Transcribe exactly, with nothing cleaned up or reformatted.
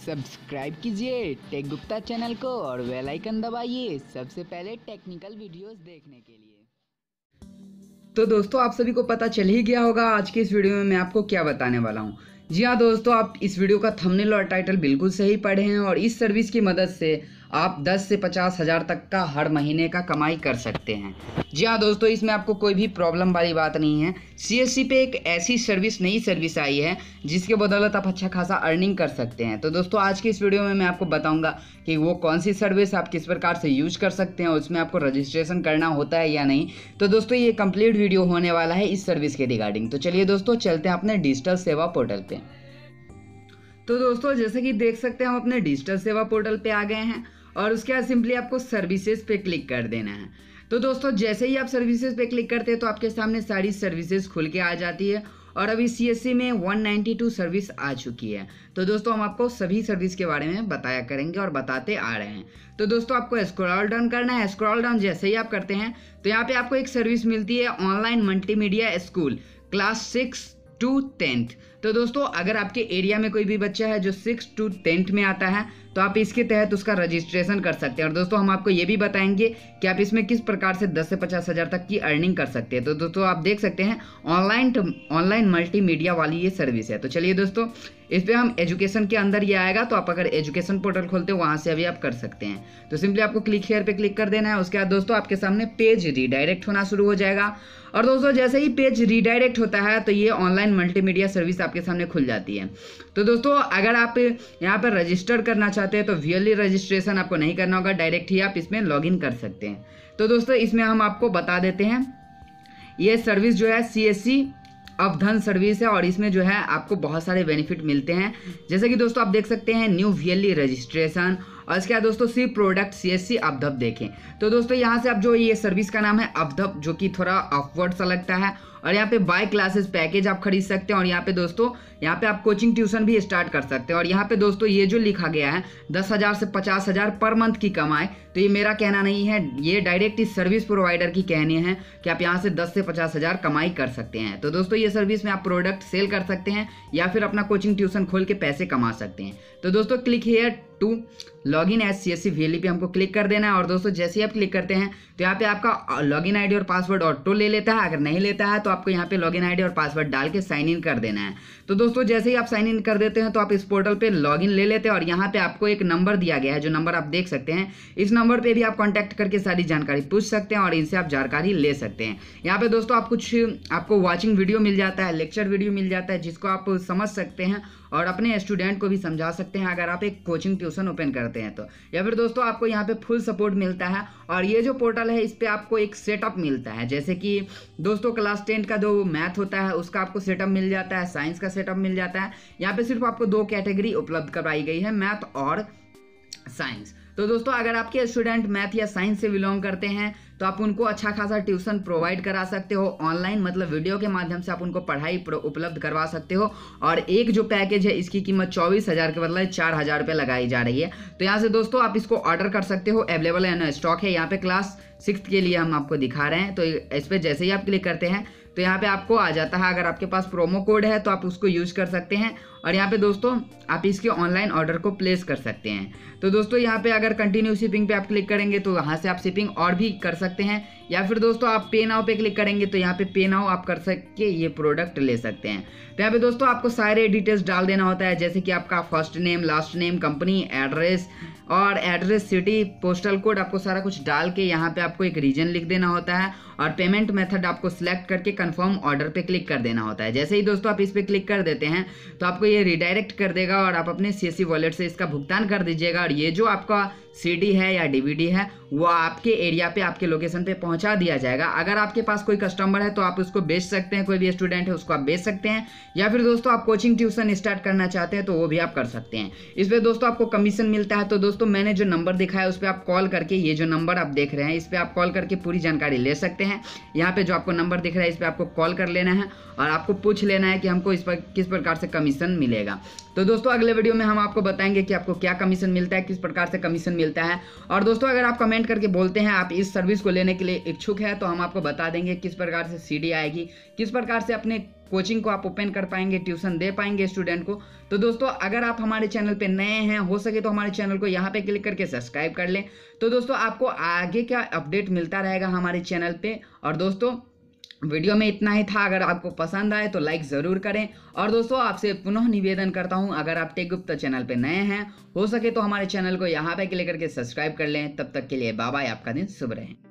Subscribe कीजिए take Gupta channel को और बेल आइकन दबाइए सबसे पहले टेक्निकल वीडियोस देखने के लिए। तो दोस्तों आप सभी को पता चल ही गया होगा आज की इस वीडियो में मैं आपको क्या बताने वाला हूं। जी हाँ दोस्तों, आप इस वीडियो का थंबनेल और टाइटल बिल्कुल सही पढ़े हैं और इस सर्विस की मदद से आप दस से पचास हज़ार तक का हर महीने का कमाई कर सकते हैं। जी हाँ दोस्तों, इसमें आपको कोई भी प्रॉब्लम वाली बात नहीं है। सीएससी पे एक ऐसी सर्विस नई सर्विस आई है जिसके बदौलत आप अच्छा खासा अर्निंग कर सकते हैं। तो दोस्तों आज की इस वीडियो में मैं आपको बताऊंगा कि वो कौन सी सर्विस आप किस प्रकार से यूज कर सकते हैं, उसमें आपको रजिस्ट्रेशन करना होता है या नहीं। तो दोस्तों ये कंप्लीट वीडियो होने वाला है इस सर्विस के रिगार्डिंग। तो चलिए दोस्तों चलते हैं अपने डिजिटल सेवा पोर्टल पे। तो दोस्तों जैसे कि देख सकते हैं हम अपने डिजिटल सेवा पोर्टल पे आ गए हैं और उसके बाद सिंपली आपको सर्विसेज पे क्लिक कर देना है। तो दोस्तों जैसे ही आप सर्विसेज पे क्लिक करते हैं तो आपके सामने सारी सर्विसेज खुल के आ जाती है और अभी सीएससी में एक सौ बानवे सर्विस आ चुकी है। तो दोस्तों हम आपको सभी सर्विस के बारे में बताया करेंगे और बताते आ रहे हैं। तो दोस्तों आपको स्क्रॉल डाउन करना है। स्क्रॉल डाउन जैसे ही आप करते हैं तो यहाँ पे आपको एक सर्विस मिलती है online multimedia school class six to tenth. तो दोस्तों अगर आपके एरिया में कोई भी बच्चा है जो सिक्स टू टेंथ में आता है तो आप इसके तहत उसका रजिस्ट्रेशन कर सकते हैं। और दोस्तों हम आपको ये भी बताएंगे कि आप इसमें किस प्रकार से दस से पचास हज़ार तक की अर्निंग कर सकते हैं। तो दोस्तों आप देख सकते हैं ऑनलाइन ऑनलाइन मल्टीमीडिया वाली ये सर्विस है। तो चलिए दोस्तों इस पर हम एजुकेशन के अंदर ये आएगा तो आप अगर एजुकेशन पोर्टल खोलते हो वहाँ से अभी आप कर सकते हैं। तो सिंपली आपको क्लिक हेयर पे क्लिक कर देना है। उसके बाद दोस्तों आपके सामने पेज रीडायरेक्ट होना शुरू हो जाएगा और दोस्तों जैसे ही पेज रीडायरेक्ट होता है तो ये ऑनलाइन मल्टीमीडिया सर्विस आपके सामने खुल जाती है। तो दोस्तों अगर आप यहाँ पर रजिस्टर करना चाहते हैं तो वीएलई रजिस्ट्रेशन आपको नहीं करना होगा, डायरेक्ट ही आप इसमें लॉगिन कर सकते हैं। तो दोस्तों इसमें हम आपको बता देते हैं ये सर्विस जो है सीएससी अवधन सर्विस है और इसमें जो है आपको बहुत सारे बेनिफिट मिलते हैं। जैसे कि दोस्तों आप देख सकते हैं न्यू वीएलई रजिस्ट्रेशन और इसके बाद दोस्तों सी प्रोडक्ट सीएससी अवधप देखें। तो दोस्तों यहाँ से आप जो ये सर्विस का नाम है अवधप जो कि थोड़ा ऑकवर्ड सा लगता है और यहाँ पे बाय क्लासेस पैकेज आप खरीद सकते हैं और यहाँ पे दोस्तों यहाँ पे आप कोचिंग ट्यूशन भी स्टार्ट कर सकते हैं। और यहाँ पे दोस्तों ये जो लिखा गया है दस हज़ार से पचास हज़ार पर मंथ की कमाई, तो ये मेरा कहना नहीं है, ये डायरेक्ट इस सर्विस प्रोवाइडर की कहनी है कि आप यहाँ से दस से पचास हज़ार कमाई कर सकते हैं। तो दोस्तों ये सर्विस में आप प्रोडक्ट सेल कर सकते हैं या फिर अपना कोचिंग ट्यूशन खोल के पैसे कमा सकते हैं। तो दोस्तों click here to login as CSC VLE पे हमको क्लिक कर देना है और दोस्तों जैसे ही आप क्लिक करते हैं तो यहाँ पे आपका लॉगिन आईडी और पासवर्ड ऑटो ले लेता है। अगर नहीं लेता है तो आपको यहाँ पे लॉगिन आईडी और पासवर्ड डाल के साइन इन कर देना है। तो दोस्तों जैसे ही आप साइन इन कर देते हैं तो आप इस पोर्टल पे लॉगिन ले लेते हैं और यहाँ पे आपको एक नंबर दिया गया है जो नंबर आप देख सकते हैं। इस नंबर पे भी आप कॉन्टैक्ट करके सारी जानकारी पूछ सकते हैं और इनसे आप जानकारी ले सकते हैं। यहाँ पे दोस्तों आप कुछ आपको वॉचिंग वीडियो मिल जाता है, लेक्चर वीडियो मिल जाता है जिसको आप समझ सकते हैं और अपने स्टूडेंट को भी समझा सकते हैं अगर आप एक कोचिंग ट्यूशन ओपन करते हैं तो। या फिर दोस्तों आपको यहाँ पे फुल सपोर्ट मिलता है और ये जो पोर्टल है इस पे आपको एक सेटअप मिलता है। जैसे कि दोस्तों क्लास टेंथ का जो मैथ होता है उसका आपको सेटअप मिल जाता है, साइंस का सेटअप मिल जाता है। यहाँ पे सिर्फ आपको दो कैटेगरी उपलब्ध करवाई गई है, मैथ और साइंस। तो दोस्तों अगर आपके स्टूडेंट मैथ या साइंस से बिलोंग करते हैं तो आप उनको अच्छा खासा ट्यूशन प्रोवाइड करा सकते हो ऑनलाइन, मतलब वीडियो के माध्यम से आप उनको पढ़ाई उपलब्ध करवा सकते हो। और एक जो पैकेज है इसकी कीमत चौबीस हज़ार के बदले चार हज़ार रुपये लगाई जा रही है। तो यहाँ से दोस्तों आप इसको ऑर्डर कर सकते हो, अवेलेबल है, स्टॉक है। यहाँ पे क्लास सिक्स के लिए हम आपको दिखा रहे हैं। तो इस पर जैसे ही आप क्लिक करते हैं तो यहाँ पे आपको आ जाता है, अगर आपके पास प्रोमो कोड है तो आप उसको यूज कर सकते हैं और यहाँ पे दोस्तों आप इसके ऑनलाइन ऑर्डर को प्लेस कर सकते हैं। तो दोस्तों यहाँ पे अगर कंटिन्यू शिपिंग पे आप क्लिक करेंगे तो यहाँ से आप शिपिंग और भी कर सकते हैं या फिर दोस्तों आप पे नाउ पे क्लिक करेंगे तो यहाँ पे पे नाउ आप कर सके ये प्रोडक्ट ले सकते हैं। तो यहाँ पे दोस्तों आपको सारे डिटेल्स डाल देना होता है, जैसे कि आपका first name, last name, company address और एड्रेस, सिटी, पोस्टल कोड, आपको सारा कुछ डाल के यहाँ पे आपको एक रीजन लिख देना होता है और पेमेंट मेथड आपको सिलेक्ट करके कंफर्म ऑर्डर पे क्लिक कर देना होता है। जैसे ही दोस्तों आप इस पे क्लिक कर देते हैं तो आपको ये रिडायरेक्ट कर देगा और आप अपने सीएससी वॉलेट से इसका भुगतान कर दीजिएगा और ये जो आपका सीडी है या डीवीडी है वो आपके एरिया पे, आपके लोकेशन पे पहुंचा दिया जाएगा। अगर आपके पास कोई कस्टमर है तो आप उसको बेच सकते हैं, कोई भी स्टूडेंट है उसको आप बेच सकते हैं या फिर दोस्तों आप कोचिंग ट्यूशन स्टार्ट करना चाहते हैं तो वो भी आप कर सकते हैं। इस पर दोस्तों आपको कमीशन मिलता है। तो दोस्तों मैंने जो नंबर दिखाया उस पर आप कॉल करके, ये जो नंबर आप देख रहे हैं इस पर आप कॉल करके पूरी जानकारी ले सकते हैं। यहाँ पे जो आपको नंबर दिख रहा है इस पर आपको कॉल कर लेना है और आपको पूछ लेना है कि हमको इस पर किस प्रकार से कमीशन मिलेगा। तो दोस्तों अगले वीडियो में हम आपको बताएंगे कि आपको क्या कमीशन मिलता है, किस प्रकार से कमीशन मिलता है। और दोस्तों अगर आप कमेंट करके बोलते हैं आप इस सर्विस को लेने के लिए इच्छुक है तो हम आपको बता देंगे किस प्रकार से सीडी आएगी, किस प्रकार से अपने कोचिंग को आप ओपन कर पाएंगे, ट्यूशन दे पाएंगे स्टूडेंट को। तो दोस्तों अगर आप हमारे चैनल पे नए हैं, हो सके तो हमारे चैनल को यहाँ पे क्लिक करके सब्सक्राइब कर लें। तो दोस्तों आपको आगे क्या अपडेट मिलता रहेगा हमारे चैनल पे। और दोस्तों वीडियो में इतना ही था। अगर आपको पसंद आए तो लाइक ज़रूर करें। और दोस्तों आपसे पुनः निवेदन करता हूं, अगर आप टेक गुप्ता चैनल पे नए हैं, हो सके तो हमारे चैनल को यहाँ पे क्लिक करके सब्सक्राइब कर लें। तब तक के लिए बाय बाय, आपका दिन शुभ रहे।